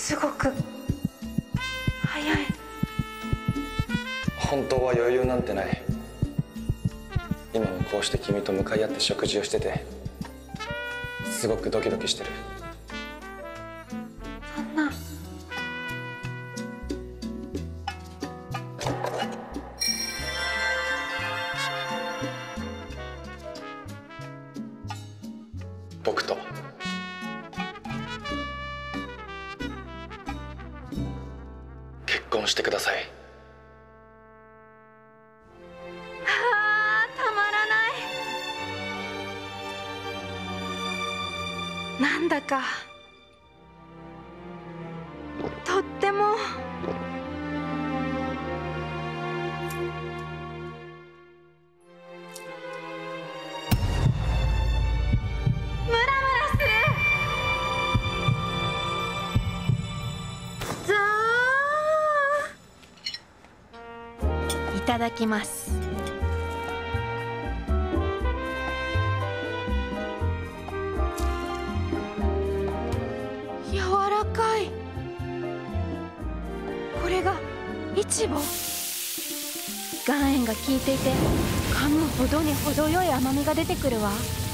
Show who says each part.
Speaker 1: すごく早い。
Speaker 2: 本当は余裕なんてない。今もこうして君と向かい合って食事をしててすごくドキドキしてる。
Speaker 1: そんな。
Speaker 2: 僕と結婚してください。
Speaker 1: たまらない。なんだかとってもムラムラする。いただきます。柔らかい。これがイチボ。岩塩が効いていて噛むほどに程よい甘みが出てくるわ。